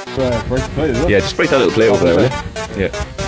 Break play as well. Yeah, just break that little plate over there, will you? Yeah.